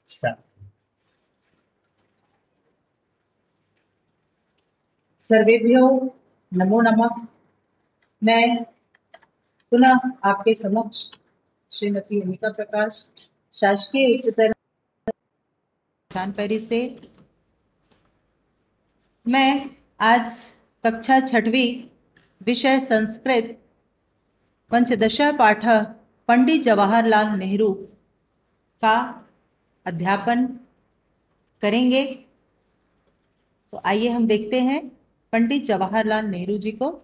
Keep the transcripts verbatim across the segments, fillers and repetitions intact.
अच्छा। सर्वेभ्यो नमो नमः। मैं पुनः आपके समक्ष श्रीमती अनिका प्रकाश, शासकीय उच्चतर चांदपरी से मैं आज कक्षा छठवीं विषय संस्कृत पंचदश पाठ पंडित जवाहरलाल नेहरू का अध्यापन करेंगे। तो आइए हम देखते हैं पंडित जवाहरलाल नेहरू जी को।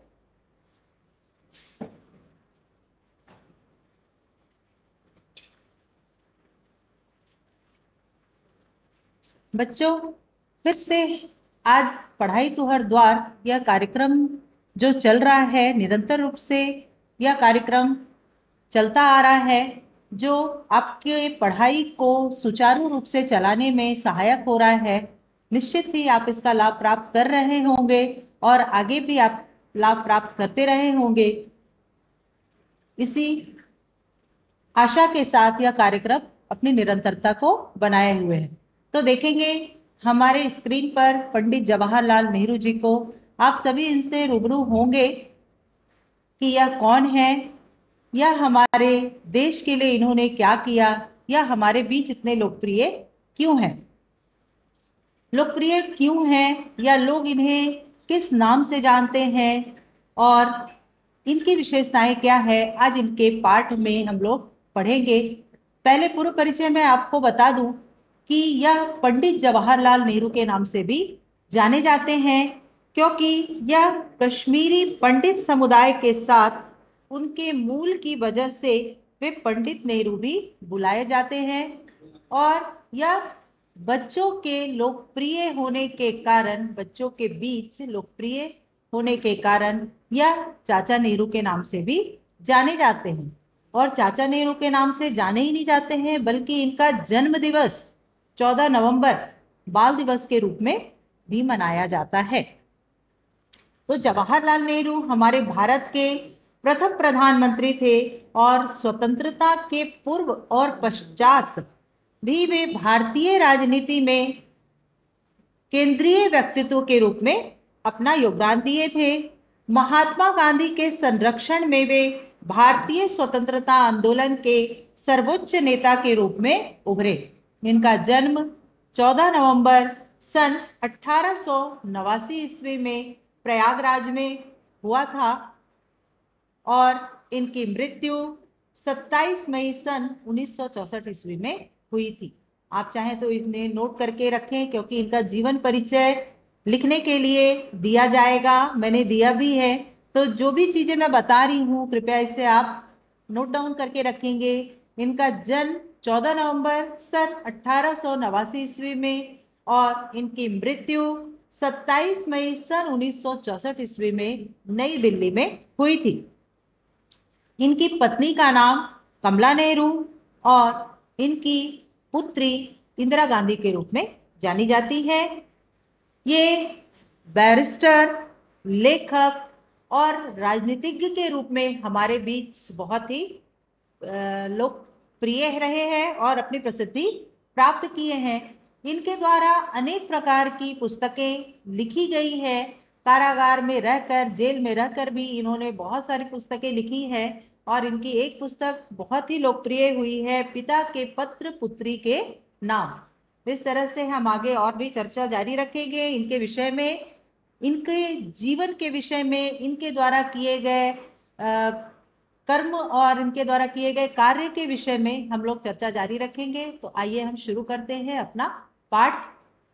बच्चों, फिर से आज पढ़ाई तो हर द्वार यह कार्यक्रम जो चल रहा है, निरंतर रूप से यह कार्यक्रम चलता आ रहा है, जो आपके पढ़ाई को सुचारू रूप से चलाने में सहायक हो रहा है। निश्चित ही आप इसका लाभ प्राप्त कर रहे होंगे और आगे भी आप लाभ प्राप्त करते रहे होंगे। इसी आशा के साथ यह कार्यक्रम अपनी निरंतरता को बनाए हुए है। तो देखेंगे हमारे स्क्रीन पर पंडित जवाहरलाल नेहरू जी को। आप सभी इनसे रूबरू होंगे कि यह कौन है, यह हमारे देश के लिए इन्होंने क्या किया, यह हमारे बीच इतने लोकप्रिय क्यों हैं। लोकप्रिय क्यों हैं या लोग इन्हें किस नाम से जानते हैं और इनकी विशेषताएं क्या है, आज इनके पाठ में हम लोग पढ़ेंगे। पहले पूर्व परिचय में आपको बता दूं कि यह पंडित जवाहरलाल नेहरू के नाम से भी जाने जाते हैं, क्योंकि यह कश्मीरी पंडित समुदाय के साथ उनके मूल की वजह से वे पंडित नेहरू भी बुलाए जाते हैं। और यह बच्चों के लोकप्रिय होने के कारण, बच्चों के बीच लोकप्रिय होने के कारण यह चाचा नेहरू के नाम से भी जाने जाते हैं। और चाचा नेहरू के नाम से जाने ही नहीं जाते हैं, बल्कि इनका जन्म दिवस चौदह नवंबर बाल दिवस के रूप में भी मनाया जाता है। तो जवाहरलाल नेहरू हमारे भारत के प्रथम प्रधानमंत्री थे और स्वतंत्रता के पूर्व और पश्चात भी वे भारतीय राजनीति में केंद्रीय व्यक्तित्व के रूप में अपना योगदान दिए थे। महात्मा गांधी के संरक्षण में वे भारतीय स्वतंत्रता आंदोलन के सर्वोच्च नेता के रूप में उभरे। इनका जन्म चौदह नवंबर सन अठारह सौ नवासी ईस्वी में प्रयागराज में हुआ था और इनकी मृत्यु सत्ताईस मई सन उन्नीस सौ चौसठ ईस्वी में हुई थी। आप चाहें तो इन्हें नोट करके रखें, क्योंकि इनका जीवन परिचय लिखने के लिए दिया जाएगा, मैंने दिया भी है। तो जो भी चीजें मैं बता रही हूँ कृपया इसे आप नोट डाउन करके रखेंगे। इनका जन्म चौदह नवंबर सन अठारह सौ नवासी ईस्वी में और इनकी मृत्यु सत्ताईस मई सन उन्नीस सौ चौसठ ईस्वी में नई दिल्ली में हुई थी। इनकी पत्नी का नाम कमला नेहरू और इनकी पुत्री इंदिरा गांधी के रूप में जानी जाती है। ये बैरिस्टर, लेखक और राजनीतिज्ञ के रूप में हमारे बीच बहुत ही लोकप्रिय रहे हैं और अपनी प्रसिद्धि प्राप्त किए हैं। इनके द्वारा अनेक प्रकार की पुस्तकें लिखी गई है। कारागार में रहकर, जेल में रहकर भी इन्होंने बहुत सारी पुस्तकें लिखी हैं और इनकी एक पुस्तक बहुत ही लोकप्रिय हुई है, पिता के पत्र पुत्री के नाम। इस तरह से हम आगे और भी चर्चा जारी रखेंगे इनके विषय में, इनके जीवन के विषय में, इनके द्वारा किए गए कर्म और इनके द्वारा किए गए कार्य के विषय में हम लोग चर्चा जारी रखेंगे। तो आइए हम शुरू करते हैं अपना पाठ।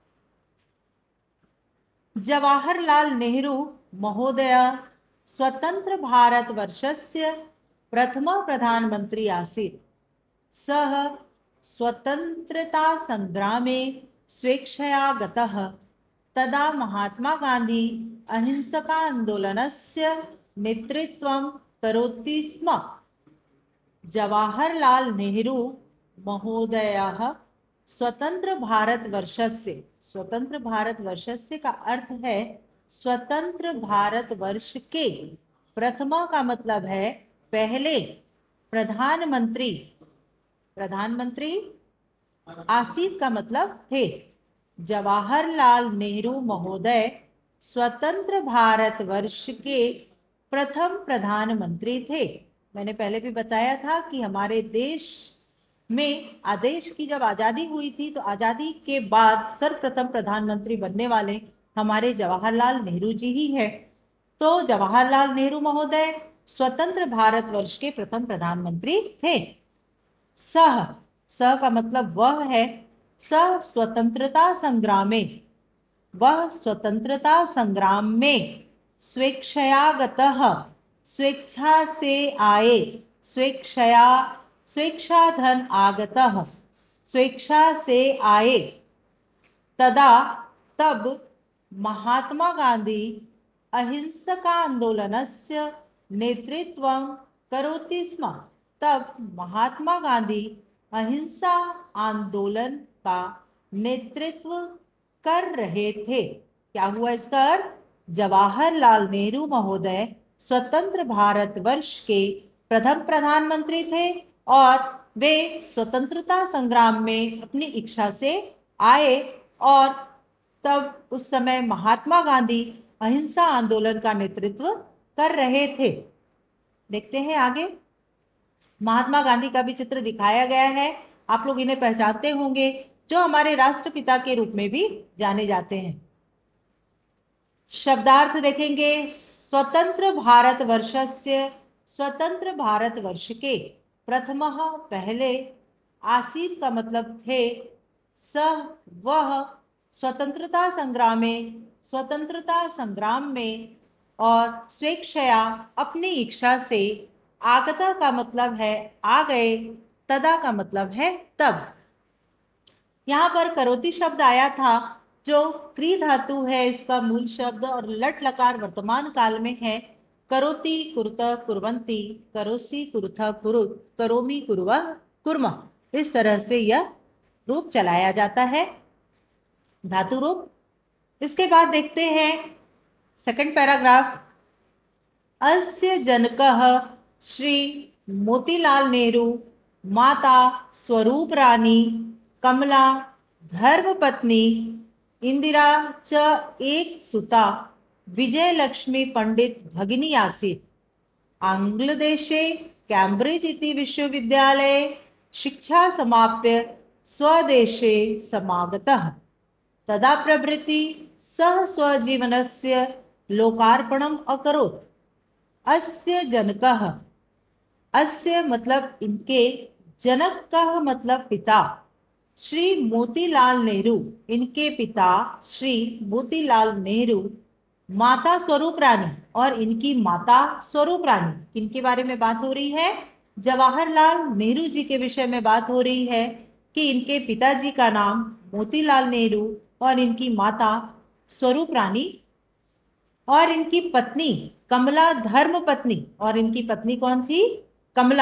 जवाहरलाल नेहरू महोदय स्वतंत्र भारत वर्षस्य प्रथम प्रधानमंत्री आसीत्। सः स्वतंत्रता संग्रामे स्वेच्छया गतः। तदा महात्मा गांधी अहिंसकान्दोलनस्य नेतृत्वं करोति स्म। जवाहरलाल नेहरू महोदयः स्वतंत्र भारत वर्षस्य, स्वतंत्र भारत वर्षस्य का अर्थ है स्वतंत्र भारत वर्ष के, प्रथमा का मतलब है पहले, प्रधानमंत्री, प्रधानमंत्री आसीत का मतलब थे। जवाहरलाल नेहरू महोदय स्वतंत्र भारत वर्ष के प्रथम प्रधानमंत्री थे। मैंने पहले भी बताया था कि हमारे देश में आदेश की जब आजादी हुई थी तो आजादी के बाद सर्वप्रथम प्रधानमंत्री बनने वाले हमारे जवाहरलाल नेहरू जी ही है। तो जवाहरलाल नेहरू महोदय स्वतंत्र भारत वर्ष के प्रथम प्रधानमंत्री थे। सह, सह का मतलब वह है। सह स्वतंत्रता संग्राम में, वह स्वतंत्रता संग्राम में स्वेच्छयागतः, स्वेच्छा से आए, स्वेच्छया, स्वेच्छाधन आगतः, स्वेच्छा से आए। तदा तब महात्मा गांधी अहिंसकान्दोलनस्य नेतृत्वं करोति स्म। तब महात्मा गांधी अहिंसा आंदोलन का नेतृत्व कर रहे थे। क्या हुआ इसका अर्थ? जवाहरलाल नेहरू महोदय स्वतंत्र भारत वर्ष के प्रथम प्रधानमंत्री थे और वे स्वतंत्रता संग्राम में अपनी इच्छा से आए और तब उस समय महात्मा गांधी अहिंसा आंदोलन का नेतृत्व कर रहे थे। देखते हैं आगे। महात्मा गांधी का भी चित्र दिखाया गया है। आप लोग इन्हें पहचानते होंगे, जो हमारे राष्ट्रपिता के रूप में भी जाने जाते हैं। शब्दार्थ देखेंगे। स्वतंत्र भारत वर्षस्य, स्वतंत्र भारत वर्ष के, प्रथमः पहले, आसीत का मतलब थे, सह वह, स्वतंत्रता संग्राम में, स्वतंत्रता संग्राम में, और स्वेच्छया अपनी इच्छा से, आगता का मतलब है आ गए, तदा का मतलब है तब। यहाँ पर करोति शब्द आया था जो क्री धातु है इसका मूल शब्द, और लट लकार वर्तमान काल में है। करोति कुरुत कुर्वन्ति, करोसि कुरुथ कुरुत, करोमि कुर्वः कुर्मः। इस तरह से यह रूप चलाया जाता है, धातु रूप। इसके बाद देखते हैं सेकंड पैराग्राफ। अस्य जनकः श्री मोतीलाल नेहरू, माता स्वरूप रानी, कमला धर्मपत्नी, इंदिरा च एक सुता, विजयलक्ष्मी पंडित भगिनी आसीत्। आंग्लदेशे कैम्ब्रिज इति विश्वविद्यालये शिक्षा समाप्य स्वदेशे समागतः। तदा प्रभृति सः स्वजीवनस्य लोकार्पणम् अकरोत्। अस्य जनकः, अस्य मतलब इनके, जनक का मतलब पिता, श्री मोतीलाल नेहरू, इनके पिता श्री मोतीलाल नेहरू, माता स्वरूप रानी, और इनकी माता स्वरूप रानी। इनके बारे में बात हो रही है, जवाहरलाल नेहरू जी के विषय में बात हो रही है कि इनके पिताजी का नाम मोतीलाल नेहरू और इनकी माता स्वरूप रानी, और इनकी पत्नी कमला धर्मपत्नी, और इनकी पत्नी कौन थी? कमला।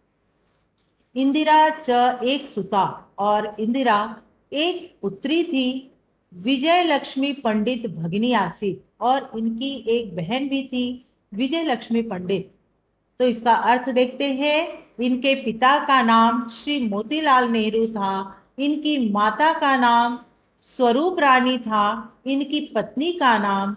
इंदिरा च एक सुता, और इंदिरा एक पुत्री थी। विजय लक्ष्मी पंडित भगिनी आसीत, और इनकी एक बहन भी थी विजय लक्ष्मी पंडित। तो इसका अर्थ देखते हैं। इनके पिता का नाम श्री मोतीलाल नेहरू था, इनकी माता का नाम स्वरूप रानी था, इनकी पत्नी का नाम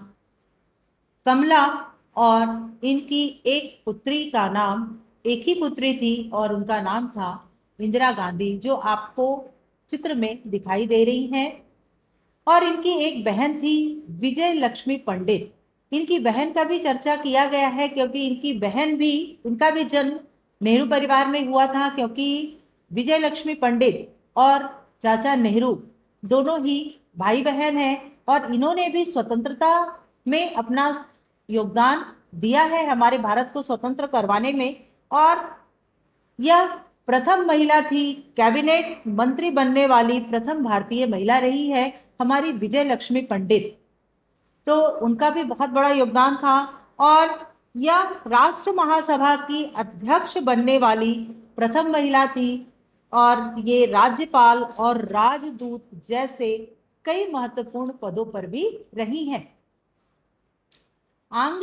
कमला, और इनकी एक पुत्री का नाम, एक ही पुत्री थी और उनका नाम था इंदिरा गांधी, जो आपको चित्र में दिखाई दे रही हैं। और इनकी एक बहन थी विजय लक्ष्मी पंडित। इनकी बहन का भी चर्चा किया गया है क्योंकि इनकी बहन भी, उनका भी जन्म नेहरू परिवार में हुआ था, क्योंकि विजय लक्ष्मी पंडित और चाचा नेहरू दोनों ही भाई बहन हैं और इन्होंने भी स्वतंत्रता में अपना योगदान दिया है हमारे भारत को स्वतंत्र करवाने में। और यह प्रथम महिला थी, कैबिनेट मंत्री बनने वाली प्रथम भारतीय महिला रही है हमारी विजय लक्ष्मी पंडित। तो उनका भी बहुत बड़ा योगदान था। और यह राष्ट्र महासभा की अध्यक्ष बनने वाली प्रथम महिला थी, और ये राज्यपाल और राजदूत जैसे कई महत्वपूर्ण पदों पर भी रही हैं।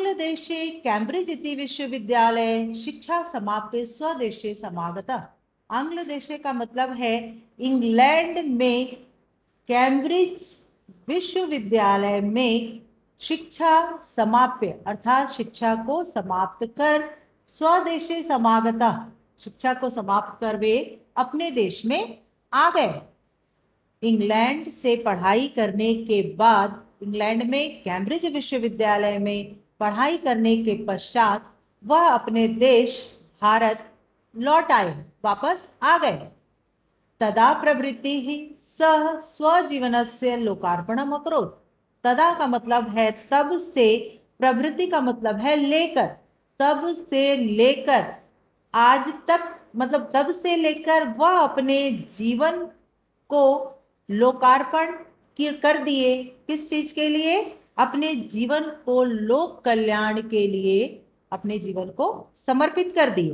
आंग्लदेशे कैम्ब्रिज इति विश्वविद्यालये शिक्षा समाप्य स्वदेशे समागता। आंग्ल देशे का मतलब है इंग्लैंड में कैम्ब्रिज विश्वविद्यालय में शिक्षा समाप्य अर्थात शिक्षा को समाप्त कर स्वदेशे समागतः शिक्षा को समाप्त कर वे अपने देश में आ गए। इंग्लैंड से पढ़ाई करने के बाद इंग्लैंड में कैम्ब्रिज विश्वविद्यालय में पढ़ाई करने के पश्चात वह अपने देश भारत लौट आए, वापस आ गए। तदा प्रवृत्ति ही सह स्वजीवनस्य लोकार्पणम अकरोत्। तदा का मतलब है तब से, प्रवृत्ति का मतलब है लेकर, तब से लेकर आज तक, मतलब तब से लेकर वह अपने जीवन को लोकार्पण कर दिए। किस चीज के लिए? अपने जीवन को लोक कल्याण के लिए अपने जीवन को समर्पित कर दिए।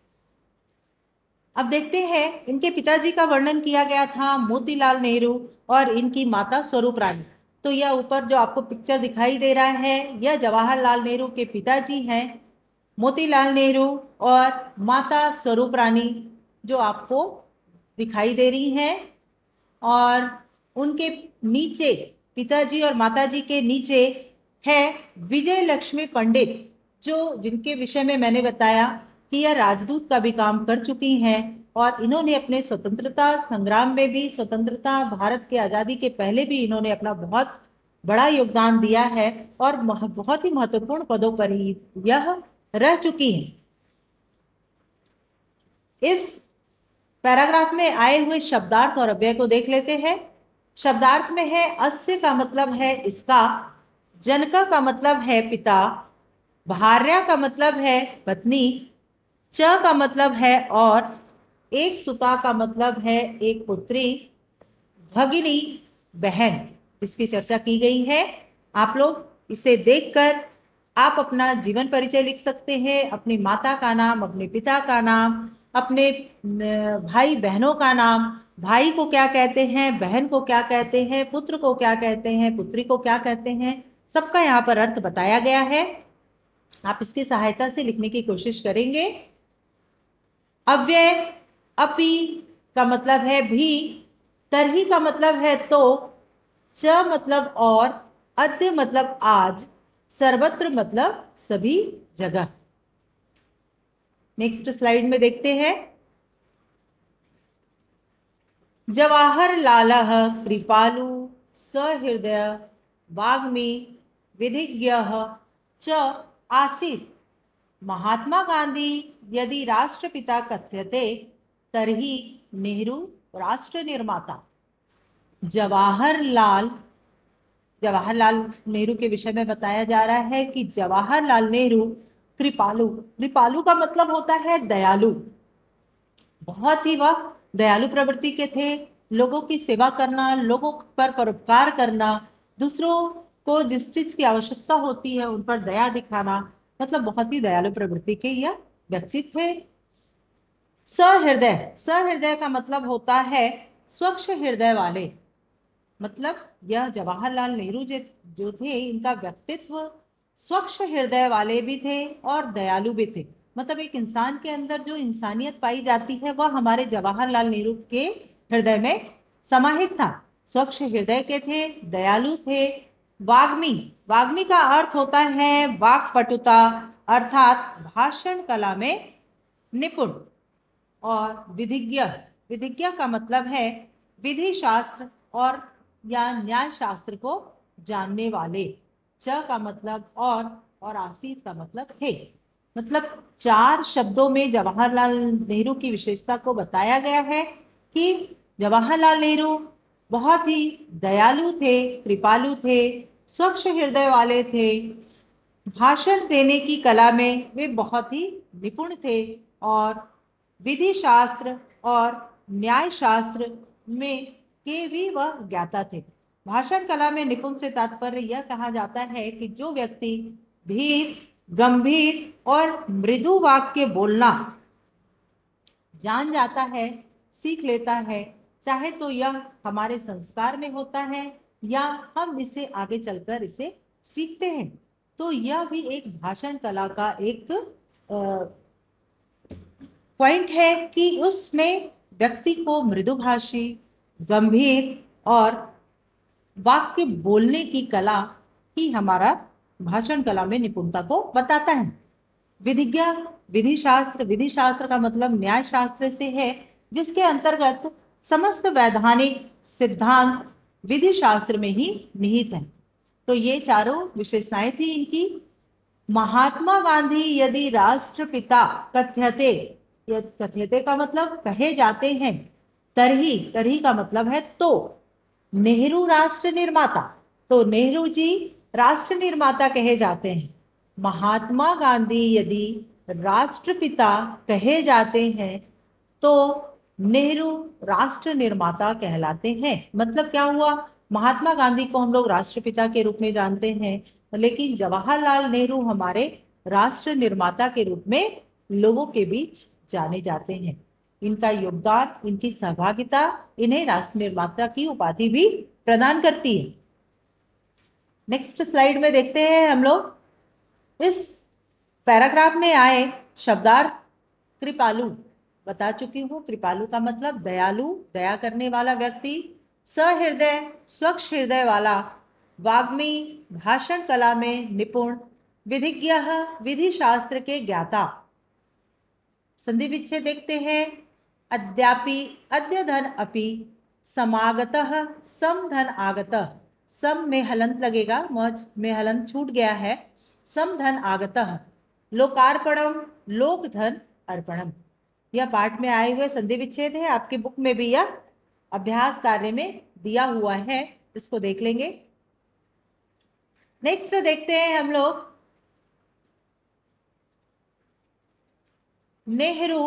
अब देखते हैं, इनके पिताजी का वर्णन किया गया था मोतीलाल नेहरू और इनकी माता स्वरूप रानी। तो यह ऊपर जो आपको पिक्चर दिखाई दे रहा है, यह जवाहरलाल नेहरू के पिताजी हैं, मोतीलाल नेहरू, और माता स्वरूप रानी जो आपको दिखाई दे रही हैं। और उनके नीचे, पिताजी और माताजी के नीचे है विजय लक्ष्मी पंडित, जो जिनके विषय में मैंने बताया कि यह राजदूत का भी काम कर चुकी हैं और इन्होंने अपने स्वतंत्रता संग्राम में भी, स्वतंत्रता भारत के आज़ादी के पहले भी इन्होंने अपना बहुत बड़ा योगदान दिया है और बहुत ही महत्वपूर्ण पदों पर ही यह रह चुकी हैं। इस पैराग्राफ में आए हुए शब्दार्थ और अव्यय को देख लेते हैं। शब्दार्थ में है अस्य का मतलब है इसका, जनका का मतलब है पिता, भार्या का मतलब है पत्नी, च का मतलब है और, एक सुता का मतलब है एक पुत्री, भगिनी बहन, इसकी चर्चा की गई है। आप लोग इसे देखकर आप अपना जीवन परिचय लिख सकते हैं, अपनी माता का नाम, अपने पिता का नाम, अपने भाई बहनों का नाम, भाई को क्या कहते हैं, बहन को क्या कहते हैं, पुत्र को क्या कहते हैं, पुत्री को क्या कहते हैं, सबका यहाँ पर अर्थ बताया गया है। आप इसकी सहायता से लिखने की कोशिश करेंगे। अव्यय अपि का मतलब है भी, तरही का मतलब है तो, च मतलब और, अद्य मतलब आज, सर्वत्र मतलब सभी जगह। नेक्स्ट स्लाइड में देखते हैं। जवाहरलालः कृपालु सहृदय वाग्मी विधिज्ञः च आसीत्। महात्मा गांधी यदि राष्ट्रपिता कथ्यते तर्हि नेहरू राष्ट्र निर्माता। जवाहरलाल जवाहरलाल नेहरू के विषय में बताया जा रहा है कि जवाहरलाल नेहरू कृपालु, कृपालु का मतलब होता है दयालु, बहुत ही वह दयालु प्रवृत्ति के थे। लोगों की सेवा करना, लोगों पर परोपकार करना, दूसरों को जिस चीज की आवश्यकता होती है उन पर दया दिखाना, मतलब बहुत ही दयालु प्रवृत्ति के यह व्यक्ति थे। सहृदय, सहृदय का मतलब होता है स्वच्छ हृदय वाले, मतलब यह जवाहरलाल नेहरू जो थे, इनका व्यक्तित्व स्वच्छ हृदय वाले भी थे और दयालु भी थे। मतलब एक इंसान के अंदर जो इंसानियत पाई जाती है वह हमारे जवाहरलाल नेहरू के हृदय में समाहित था। स्वच्छ हृदय के थे, दयालु थे। वाग्मी, वाग्मी का अर्थ होता है वाक्पटुता, अर्थात भाषण कला में निपुण। और विधिज्ञ, विधिज्ञ का मतलब है विधि शास्त्र और या न्याय शास्त्र को जानने वाले। च का मतलब और, और आसीत का मतलब थे। मतलब चार शब्दों में जवाहरलाल नेहरू की विशेषता को बताया गया है कि जवाहरलाल नेहरू बहुत ही दयालु थे, कृपालु थे, स्वच्छ हृदय वाले थे, भाषण देने की कला में वे बहुत ही निपुण थे और विधि शास्त्र और न्याय शास्त्र में के भी वह ज्ञाता थे। भाषण कला में निपुण से तात्पर्य यह कहा जाता है कि जो व्यक्ति धीर, गंभीर और मृदु वाक्य बोलना जान जाता है, सीख लेता है, चाहे तो यह हमारे संस्कार में होता है या हम इसे आगे चलकर इसे सीखते हैं, तो यह भी एक भाषण कला का एक पॉइंट है कि उसमें व्यक्ति को मृदुभाषी, गंभीर और वाक्य बोलने की कला ही हमारा भाषण कला में निपुणता को बताता है। विधिज्ञा, विधि शास्त्र, विधि शास्त्र का मतलब न्याय शास्त्र से है, जिसके अंतर्गत समस्त वैधानिक सिद्धांत विधि शास्त्र में ही निहित है। तो ये चारों विशेषताएं थी इनकी। महात्मा गांधी यदि राष्ट्रपिता कथ्यते, कथ्यते का मतलब कहे जाते हैं, तरही, तरही का मतलब है तो, नेहरू राष्ट्र निर्माता, तो नेहरू जी राष्ट्र निर्माता कहे जाते हैं। महात्मा गांधी यदि राष्ट्रपिता कहे जाते हैं तो नेहरू राष्ट्र निर्माता कहलाते हैं। मतलब क्या हुआ, महात्मा गांधी को हम लोग राष्ट्रपिता के रूप में जानते हैं, लेकिन जवाहरलाल नेहरू हमारे राष्ट्र निर्माता के रूप में लोगों के बीच जाने जाते हैं। इनका योगदान, इनकी सहभागिता इन्हें राष्ट्र निर्माता की उपाधि भी प्रदान करती है। नेक्स्ट स्लाइड में देखते हैं हम लोग, इस पैराग्राफ में आए शब्दार्थ कृपालु बता चुकी हूँ। कृपालु का मतलब दयालु, दया करने वाला व्यक्ति, सहृदय, स्वच्छ हृदय वाला, वाग्मी, भाषण कला में निपुण, विधिज्ञ, विधि शास्त्र के ज्ञाता। संधि विच्छेद देखते हैं, अद्यापि, अद्य धन अपि, समागतः, सम धन आगतः, सम में हलंत लगेगा, मच में हलंत छूट गया है, सम धन आगतः, लोकार्पणम, लोक धन अर्पणम। यह पाठ में आए हुए संधि विच्छेद है, आपकी बुक में भी यह अभ्यास कार्य में दिया हुआ है, इसको देख लेंगे। नेक्स्ट देखते हैं हम लोग, नेहरू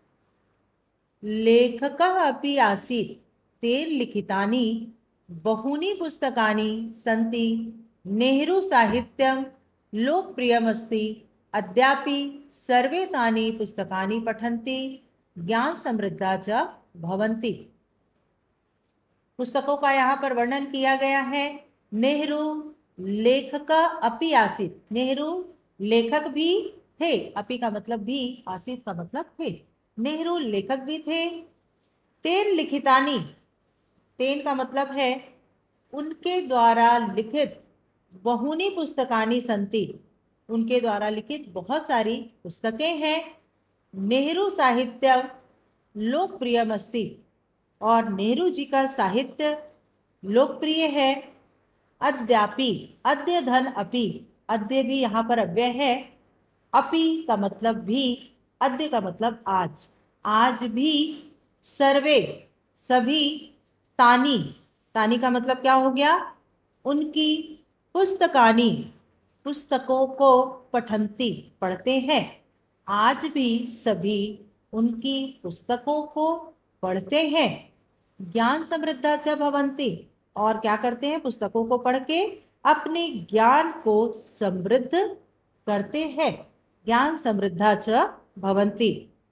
लेखकः अपि आसीत्, तेन लिखितानि बहूनि पुस्तकानि सन्ति, नेहरू साहित्यं लोकप्रियमस्ति, अद्यापि सर्वे तानि पुस्तकानि पठन्ति, ज्ञान समृद्धा च भवन्ति। पुस्तकों का यहाँ पर वर्णन किया गया है। नेहरू लेखक अपि आसीत्, नेहरू लेखक भी थे, अपि का मतलब भी, आसीत् का मतलब थे, नेहरू लेखक भी थे। तेन लिखितानि, तेन का मतलब है उनके द्वारा लिखित, बहुनी पुस्तकानि सन्ति, उनके द्वारा लिखित बहुत सारी पुस्तकें हैं। नेहरू साहित्य लोकप्रियमस्ति, और नेहरू जी का साहित्य लोकप्रिय है। अद्यापि, अद्य धन अपि, अद्य भी यहाँ पर अव्यय है, अपि का मतलब भी, अद्य का मतलब आज, आज भी, सर्वे सभी, तानी, तानी का मतलब क्या हो गया, उनकी, पुस्तकानी पुस्तकों को, पठंती पढ़ते हैं, आज भी सभी उनकी पुस्तकों को पढ़ते हैं। ज्ञान समृद्धा च भवन्ति, और क्या करते हैं, पुस्तकों को पढ़ के अपने ज्ञान को समृद्ध करते हैं। ज्ञान समृद्धा च भवन्ति।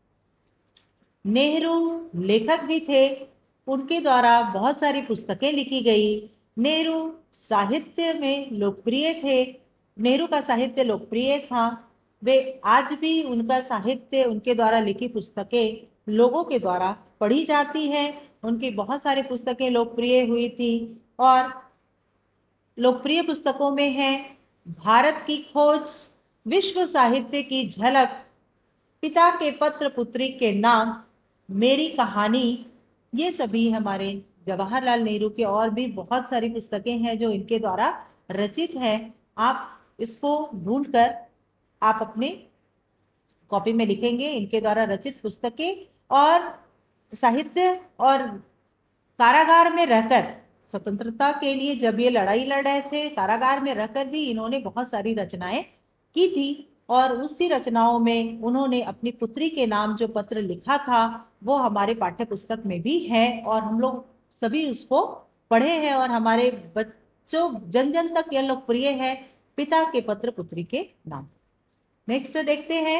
नेहरू लेखक भी थे, उनके द्वारा बहुत सारी पुस्तकें लिखी गई। नेहरू साहित्य में लोकप्रिय थे, नेहरू का साहित्य लोकप्रिय था, वे आज भी उनका साहित्य, उनके द्वारा लिखी पुस्तकें लोगों के द्वारा पढ़ी जाती हैं। उनकी बहुत सारी पुस्तकें लोकप्रिय हुई थी, और लोकप्रिय पुस्तकों में है भारत की खोज, विश्व साहित्य की झलक, पिता के पत्र पुत्री के नाम, मेरी कहानी। ये सभी हमारे जवाहरलाल नेहरू के और भी बहुत सारी पुस्तकें हैं जो इनके द्वारा रचित हैं। आप इसको ढूंढकर आप अपने कॉपी में लिखेंगे, इनके द्वारा रचित पुस्तकें। और साहित्य और कारागार में रहकर, स्वतंत्रता के लिए जब ये लड़ाई लड़ रहे थे, कारागार में रहकर भी इन्होंने बहुत सारी रचनाएं की थी, और उसी रचनाओं में उन्होंने अपनी पुत्री के नाम जो पत्र लिखा था वो हमारे पाठ्य पुस्तक में भी है, और हम लोग सभी उसको पढ़े हैं, और हमारे बच्चों जन जन तक यह लोकप्रिय है, पिता के पत्र पुत्री के नाम। नेक्स्ट देखते हैं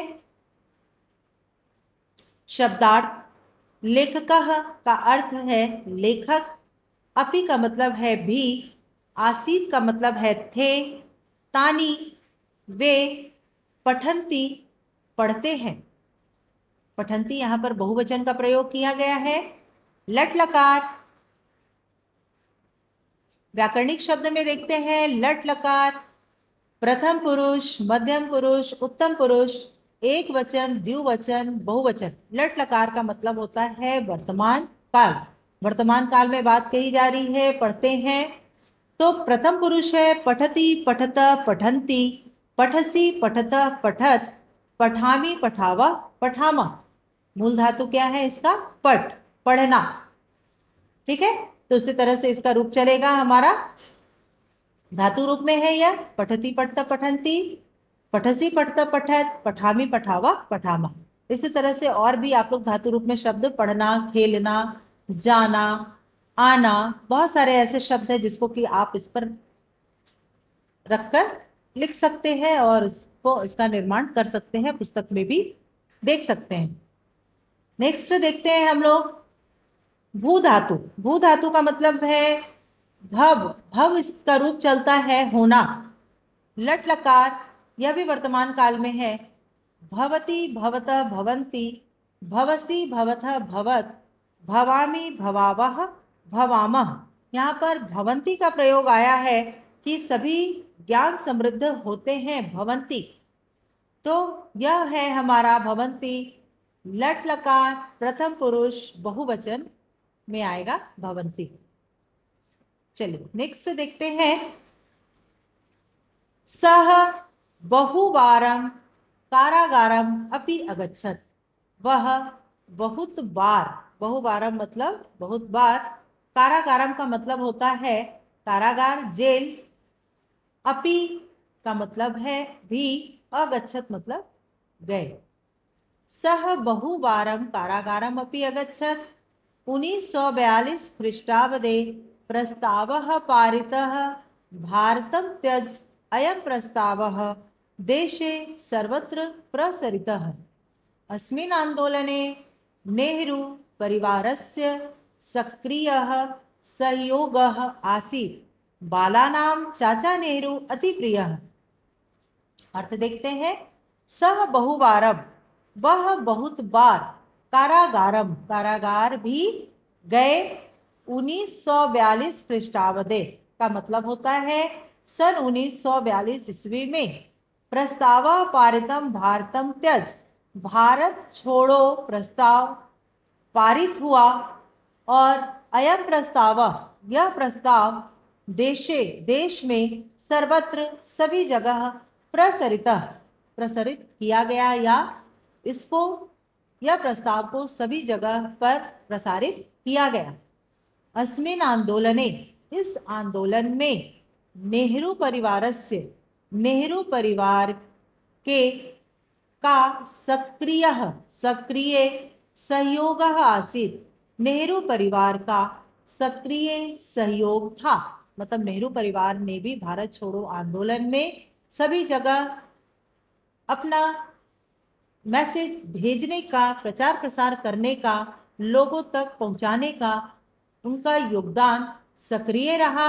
शब्दार्थ। लेखकः का अर्थ है लेखक, अपि का मतलब है भी, आसीत का मतलब है थे, तानी वे, पठंती पढ़ते हैं। पठंती यहाँ पर बहुवचन का प्रयोग किया गया है। लट लकार, व्याकरणिक शब्द में देखते हैं लट लकार प्रथम पुरुष, मध्यम पुरुष, उत्तम पुरुष, एक वचन, द्विवचन, बहुवचन। लट लकार का मतलब होता है वर्तमान काल। वर्तमान काल में बात कही जा रही है, पढ़ते हैं। तो प्रथम पुरुष है पठति, पठत, पठंती, पठसी, पठत, पठत, पठामी, पठावा, पठामा। मूल धातु क्या है इसका? पठ, पढ़ना। ठीक है, तो उसी तरह से इसका रूप चलेगा हमारा, धातु रूप में है यह। पठती, पठत, पठंती, पठसी, पठत, पठत, पठामी, पठावा, पठामा। इसी तरह से और भी आप लोग धातु रूप में शब्द पढ़ना, खेलना, जाना, आना, बहुत सारे ऐसे शब्द हैं जिसको कि आप इस पर रखकर लिख सकते हैं और इसको इसका निर्माण कर सकते हैं, पुस्तक में भी देख सकते हैं। नेक्स्ट देखते हैं हम लोग भू धातु। भू धातु का मतलब है भव। भव इसका रूप चलता है होना। लट लकार यह भी वर्तमान काल में है। भवती, भवत, भवंती, भवसी, भवथ, भवत, भवामी, भवावह, भवामह। यहाँ पर भवंती का प्रयोग आया है कि सभी ज्ञान समृद्ध होते हैं, भवंती। तो यह है हमारा भवंती। लट लकार प्रथम पुरुष बहुवचन में आएगा भवंती। चलिए नेक्स्ट देखते हैं सह बहुवारम कारागारम अपि अगच्छत। वह बहुत बार, बहुवारम मतलब बहुत बार, कारागारम का मतलब होता है कारागार, जेल, अपि का मतलब है भी, अगच्छत मतलब गए। सह बहुवारम कारागारम अपि अगच्छत। उन्नीस सौ बयालीस ख्रीष्टाब्दे प्रस्तावः पारितः भारतं त्यज अयं प्रस्तावः देशे सर्वत्र प्रसरितः। अस्मिन् आन्दोलने नेहरू परिवारस्य सक्रियः सहयोगः आसीत्। बालानां चाचा नेहरू अति प्रियः। अर्थ देखते हैं, सह बहुवारम वह बहुत बार, कारागारम कारागार भी गए। उन्नीस सौ बयालीस ख्रीष्टाब्दे का मतलब होता है सन उन्नीस सौ बयालीस ईस्वी में। प्रस्ताव पारितम भारतम त्यज, भारत छोड़ो प्रस्ताव पारित हुआ। और अयम प्रस्ताव, यह प्रस्ताव देशे, देश में, सर्वत्र, सभी जगह, प्रसरित, प्रसरित किया गया, या इसको, यह प्रस्ताव को सभी जगह पर प्रसारित किया गया। अस्मिन् आंदोलने, इस आंदोलन में, नेहरू परिवारस्य, नेहरू परिवार के का सक्रिय, सक्रिय सहयोग आसीत्। नेहरू परिवार का सक्रिय सहयोग था, मतलब नेहरू परिवार ने भी भारत छोड़ो आंदोलन में सभी जगह अपना मैसेज भेजने का, प्रचार प्रसार करने का, लोगों तक पहुंचाने का उनका योगदान सक्रिय रहा।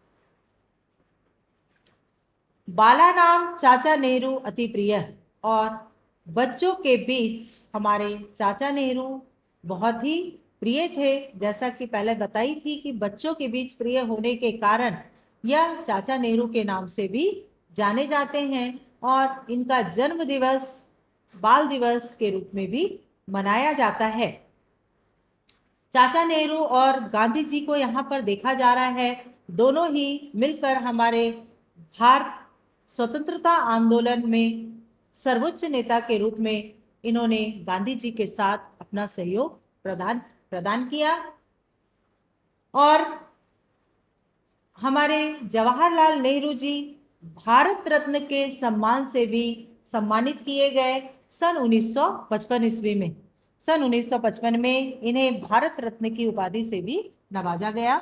बाला नाम चाचा नेहरू अति प्रिय, और बच्चों के बीच हमारे चाचा नेहरू बहुत ही प्रिय थे। जैसा कि पहले बताई थी कि बच्चों के बीच प्रिय होने के कारण यह चाचा नेहरू के नाम से भी जाने जाते हैं, और इनका जन्म दिवस बाल दिवस के रूप में भी मनाया जाता है। चाचा नेहरू और गांधी जी को यहाँ पर देखा जा रहा है, दोनों ही मिलकर हमारे भारत स्वतंत्रता आंदोलन में सर्वोच्च नेता के रूप में इन्होंने गांधी जी के साथ अपना सहयोग प्रदान प्रदान किया। और हमारे जवाहरलाल नेहरू जी भारत रत्न के सम्मान से भी सम्मानित किए गए सन उन्नीस सौ पचपन ईस्वी में। सन उन्नीस सौ पचपन में इन्हें भारत रत्न की उपाधि से भी नवाजा गया।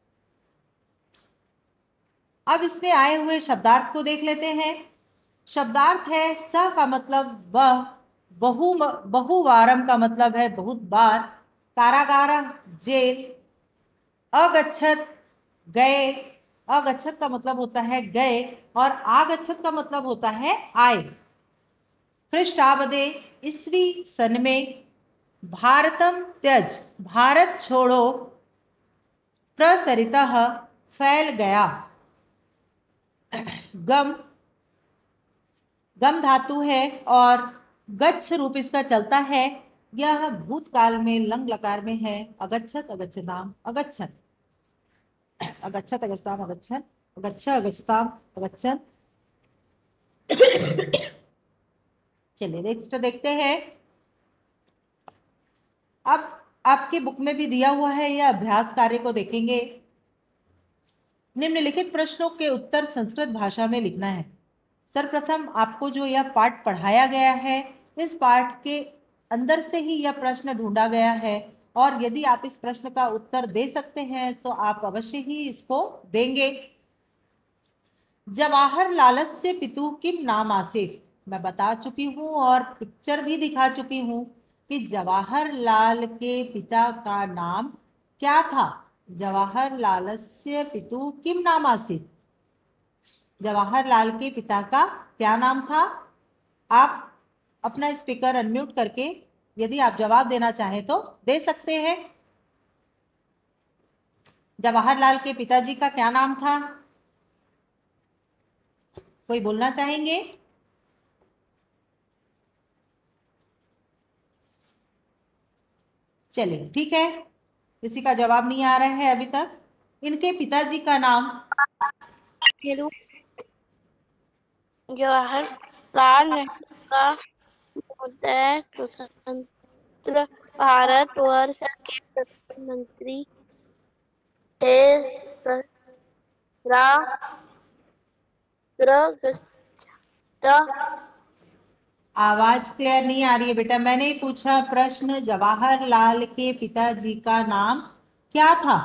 अब इसमें आए हुए शब्दार्थ को देख लेते हैं। शब्दार्थ है स का मतलब वह, बहु बहुवारम का मतलब है बहुत बार, कारागार जेल, अगच्छत गए, अगच्छत का मतलब होता है गए, और आगच्छत का मतलब होता है आए। ख्रीष्टाब्दे ईस्वी सन में, भारतम त्यज, भारत छोड़ो, प्रसरितः, फैल गया। गम, गम धातु है और गच्छ रूप इसका चलता है। यह भूतकाल में लंग लकार में है। अगच्छत, अगच्छताम, अगच्छन, अगच्छत, अगच्छताम, अगच्छन, अगच्छ, अगच्छताम, अगच्छन। चलिए नेक्स्ट देखते हैं। अब आपके बुक में भी दिया हुआ है, यह अभ्यास कार्य को देखेंगे। निम्नलिखित प्रश्नों के उत्तर संस्कृत भाषा में लिखना है। सर्वप्रथम आपको जो यह पाठ पढ़ाया गया है, इस पाठ के अंदर से ही यह प्रश्न ढूंढा गया है और यदि आप इस प्रश्न का उत्तर दे सकते हैं तो आप अवश्य ही इसको देंगे। जवाहरलालस्य पितु किम नाम आसीत, मैं बता चुकी हूँ और पिक्चर भी दिखा चुकी हूँ कि जवाहरलाल के पिता का नाम क्या था। जवाहरलालस्य पितु किम नाम आसीत, जवाहरलाल के पिता का क्या नाम था। आप अपना स्पीकर अनम्यूट करके यदि आप जवाब देना चाहें तो दे सकते हैं। जवाहरलाल के पिताजी का क्या नाम था, कोई बोलना चाहेंगे? चलिए ठीक है, किसी का जवाब नहीं आ रहा है अभी तक। इनके पिताजी का नाम जवाहरलाल नेहरू का उदय स्वतंत्र भारतवर्ष के प्रधानमंत्री थे। आवाज क्लियर नहीं आ रही है बेटा। मैंने पूछा प्रश्न, जवाहरलाल के पिताजी का नाम क्या था।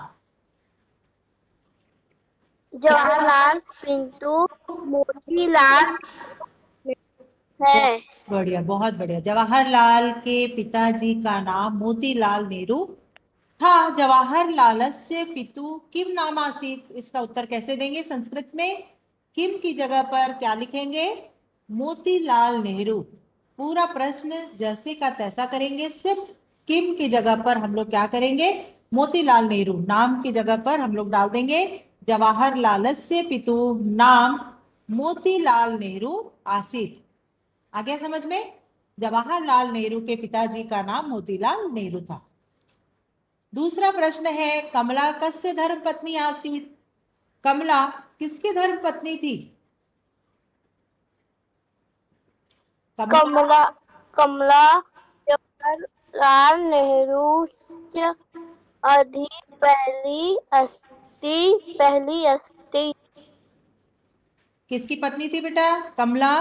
जवाहरलाल पिंटू मोतीलाल है। बढ़िया, बहुत बढ़िया। जवाहरलाल के पिताजी का नाम मोतीलाल नेहरू था। जवाहरलालस्य पितु किम नाम आसीत, इसका उत्तर कैसे देंगे संस्कृत में। किम की जगह पर क्या लिखेंगे, मोतीलाल नेहरू। पूरा प्रश्न जैसे का तैसा करेंगे, सिर्फ किम की जगह पर हम लोग क्या करेंगे, मोतीलाल नेहरू नाम की जगह पर हम लोग डाल देंगे जवाहरलालस्य पितु नाम मोतीलाल नेहरू आसीत। आ गया समझ में। जवाहरलाल नेहरू के पिताजी का नाम मोतीलाल नेहरू था। दूसरा प्रश्न है, कमला कस्य धर्म पत्नी आसीत, कमला किसकी धर्म पत्नी थी। कमला कमला जवाहरलाल नेहरू अधि पहली अस्ती पहली अस्ती किसकी पत्नी थी बेटा, कमला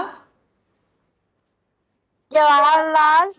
जवाहरलाल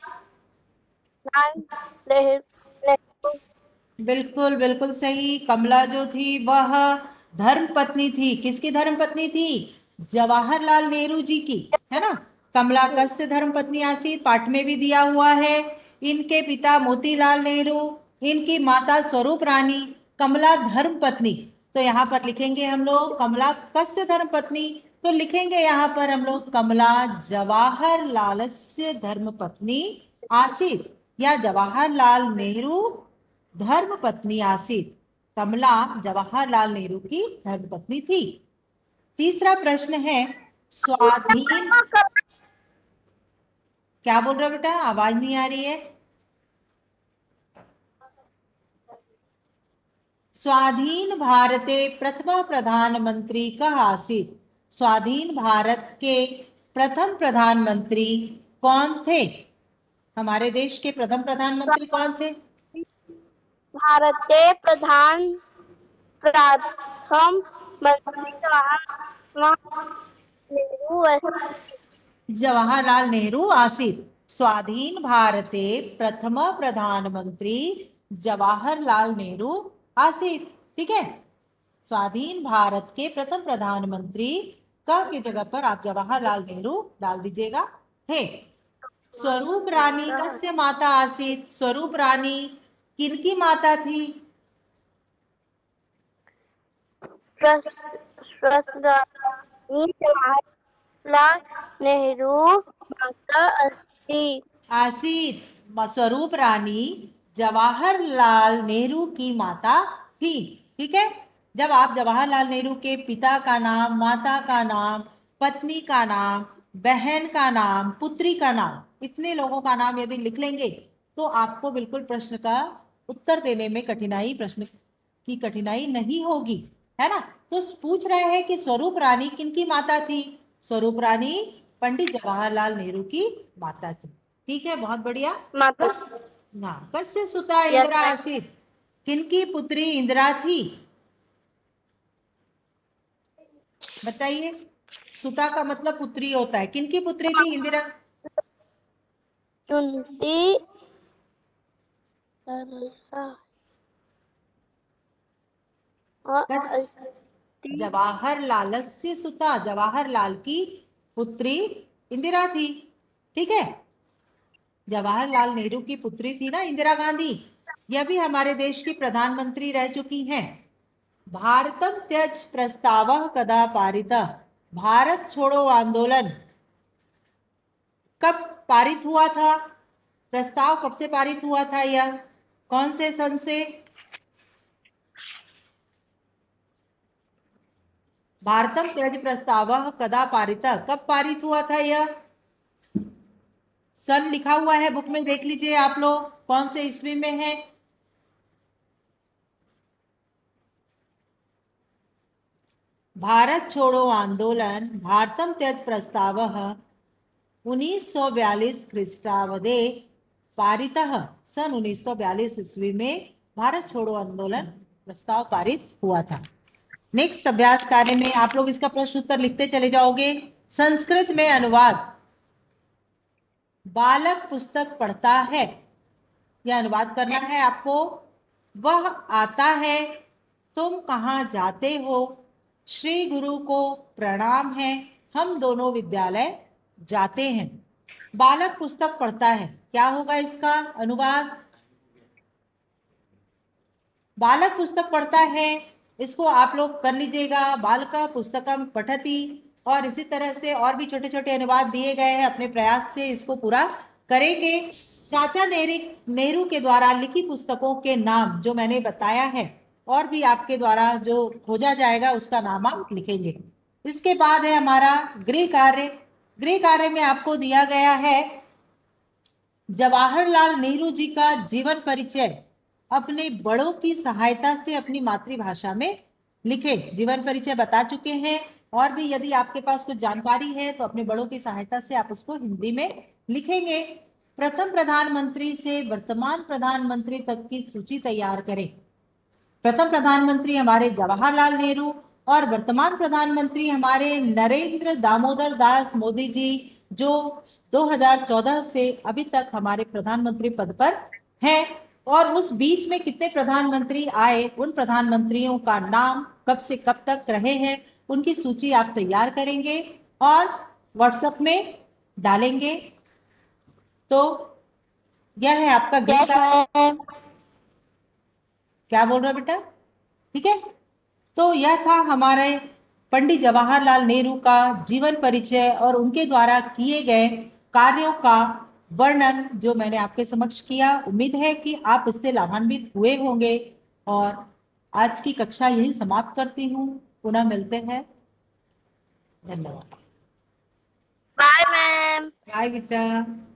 नेहरू। बिल्कुल बिल्कुल सही। कमला जो थी वह धर्म पत्नी थी। किसकी धर्म पत्नी थी, जवाहरलाल नेहरू जी की, है ना। कमला कस्य धर्म पत्नी आसीत, पाठ में भी दिया हुआ है। इनके पिता मोतीलाल नेहरू, इनकी माता स्वरूप रानी, कमला धर्म पत्नी। तो यहाँ पर लिखेंगे हम लोग कमला कस्य धर्म पत्नी, तो लिखेंगे यहाँ पर हम लोग कमला जवाहरलालस्य धर्म पत्नी आसीत या जवाहरलाल नेहरू धर्म पत्नी आसीत। कमला जवाहरलाल नेहरू की धर्म पत्नी थी। तीसरा प्रश्न है, स्वाधीन, क्या बोल रहे हो बेटा, आवाज नहीं आ रही है। स्वाधीन भारते प्रथम प्रधानमंत्री कः आसीत, स्वाधीन भारत के प्रथम प्रधानमंत्री कौन थे। हमारे देश के प्रथम प्रधानमंत्री कौन थे। भारत के प्रधान प्रथम मंत्री जवाहरलाल नेहरू आसीत। स्वाधीन भारते प्रथम प्रधानमंत्री जवाहरलाल नेहरू आसीत। ठीक है, स्वाधीन भारत के प्रथम प्रधानमंत्री का की जगह पर आप जवाहरलाल नेहरू डाल दीजिएगा, थे। स्वरूप रानी कस्य माता आसीत, स्वरूप रानी किनकी माता थी। जवाहरलाल नेहरू माता अस्ती आसीत, स्वरूप रानी जवाहरलाल नेहरू की माता थी। ठीक है, जब आप जवाहरलाल नेहरू के पिता का नाम, माता का नाम, पत्नी का नाम, बहन का नाम, पुत्री का नाम, इतने लोगों का नाम यदि लिख लेंगे तो आपको बिल्कुल प्रश्न का उत्तर देने में कठिनाई, प्रश्न की कठिनाई नहीं होगी, है ना। तो पूछ रहे हैं कि स्वरूप रानी किनकी माता थी? स्वरूप रानी पंडित जवाहरलाल नेहरू की माता थी। ठीक है, बहुत बढ़िया। माता। हाँ, कस्य सुता यस इंदिरा मैम। आसीत, किनकी पुत्री इंदिरा थी? बताइए, सुता का मतलब पुत्री होता है, किनकी पुत्री थी इंदिरा? कुंती जवाहरलालस्य सुता, जवाहरलाल की पुत्री इंदिरा थी। ठीक है, जवाहरलाल नेहरू की पुत्री थी ना इंदिरा गांधी, यह भी हमारे देश की प्रधानमंत्री रह चुकी हैं। भारतम त्यज प्रस्तावः कदा पारितः, भारत छोड़ो आंदोलन कब पारित हुआ था? प्रस्ताव कब से पारित हुआ था? यह कौन से सन से? भारतम त्यज प्रस्तावः कदा पारितः, कब पारित हुआ था? यह सन लिखा हुआ है बुक में, देख लीजिए आप लोग कौन से ईस्वी में है। भारत छोड़ो आंदोलन भारतम त्यज प्रस्तावः उन्नीस सौ बयालीस ख्रीष्टाब्दे पारितः, सन उन्नीस सौ बयालीस ईस्वी में भारत छोड़ो आंदोलन प्रस्ताव पारित हुआ था। नेक्स्ट अभ्यास कार्य में आप लोग इसका प्रश्न उत्तर लिखते चले जाओगे। संस्कृत में अनुवाद, बालक पुस्तक पढ़ता है, यह अनुवाद करना है आपको। वह आता है, तुम कहाँ जाते हो, श्री गुरु को प्रणाम है, हम दोनों विद्यालय जाते हैं। बालक पुस्तक पढ़ता है, क्या होगा इसका अनुवाद? बालक पुस्तक पढ़ता है, इसको आप लोग कर लीजिएगा, बालका पुस्तकम पठति। और इसी तरह से और भी छोटे छोटे अनुवाद दिए गए हैं, अपने प्रयास से इसको पूरा करेंगे। चाचा नेहरू नेहरू के द्वारा लिखी पुस्तकों के नाम जो मैंने बताया है, और भी आपके द्वारा जो खोजा जाएगा उसका नाम आप लिखेंगे। इसके बाद है हमारा गृह कार्य। गृह कार्य में आपको दिया गया है जवाहरलाल नेहरू जी का जीवन परिचय अपने बड़ों की सहायता से अपनी मातृभाषा में लिखे। जीवन परिचय बता चुके हैं, और भी यदि आपके पास कुछ जानकारी है तो अपने बड़ों की सहायता से आप उसको हिंदी में लिखेंगे। प्रथम प्रधानमंत्री से वर्तमान प्रधानमंत्री तक की सूची तैयार करें। प्रथम प्रधानमंत्री हमारे जवाहरलाल नेहरू और वर्तमान प्रधानमंत्री हमारे नरेंद्र दामोदर दास मोदी जी, जो दो हज़ार चौदह से अभी तक हमारे प्रधानमंत्री पद पर हैं। और उस बीच में कितने प्रधानमंत्री आए, उन प्रधानमंत्रियों का नाम कब से कब तक रहे हैं, उनकी सूची आप तैयार करेंगे और व्हाट्सएप में डालेंगे। तो यह है आपका यस मैम। क्या बोल रहे हो बेटा? ठीक है, तो यह था हमारे पंडित जवाहरलाल नेहरू का जीवन परिचय और उनके द्वारा किए गए कार्यों का वर्णन जो मैंने आपके समक्ष किया। उम्मीद है कि आप इससे लाभान्वित हुए होंगे, और आज की कक्षा यही समाप्त करती हूँ। पुनः मिलते हैं, धन्यवाद। Bye ma'am. बाय बेटा।